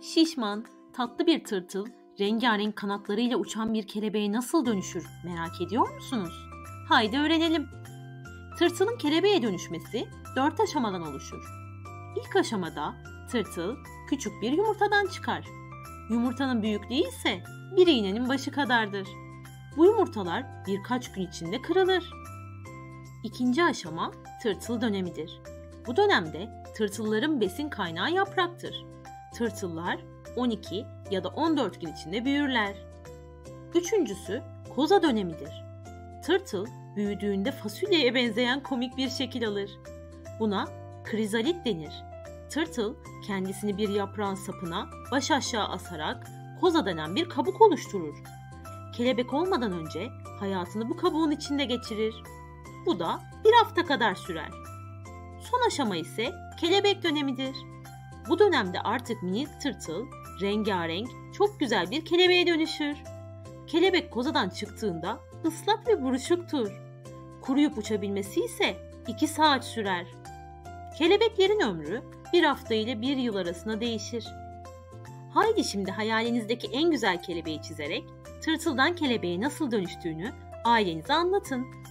Şişman, tatlı bir tırtıl, rengarenk kanatlarıyla uçan bir kelebeğe nasıl dönüşür merak ediyor musunuz? Haydi öğrenelim. Tırtılın kelebeğe dönüşmesi 4 aşamadan oluşur. İlk aşamada tırtıl küçük bir yumurtadan çıkar. Yumurtanın büyüklüğü ise bir iğnenin başı kadardır. Bu yumurtalar birkaç gün içinde kırılır. İkinci aşama tırtıl dönemidir. Bu dönemde tırtılların besin kaynağı yapraktır. Tırtıllar 12 ya da 14 gün içinde büyürler. Üçüncüsü koza dönemidir. Tırtıl büyüdüğünde fasulyeye benzeyen komik bir şekil alır. Buna krizalit denir. Tırtıl kendisini bir yaprağın sapına baş aşağı asarak koza denen bir kabuk oluşturur. Kelebek olmadan önce hayatını bu kabuğun içinde geçirir. Bu da bir hafta kadar sürer. Son aşama ise kelebek dönemidir. Bu dönemde artık minik tırtıl rengarenk, çok güzel bir kelebeğe dönüşür. Kelebek kozadan çıktığında ıslak ve buruşuktur. Kuruyup uçabilmesi ise 2 saat sürer. Kelebeklerin ömrü 1 hafta ile 1 yıl arasında değişir. Haydi şimdi hayalinizdeki en güzel kelebeği çizerek tırtıldan kelebeğe nasıl dönüştüğünü ailenize anlatın.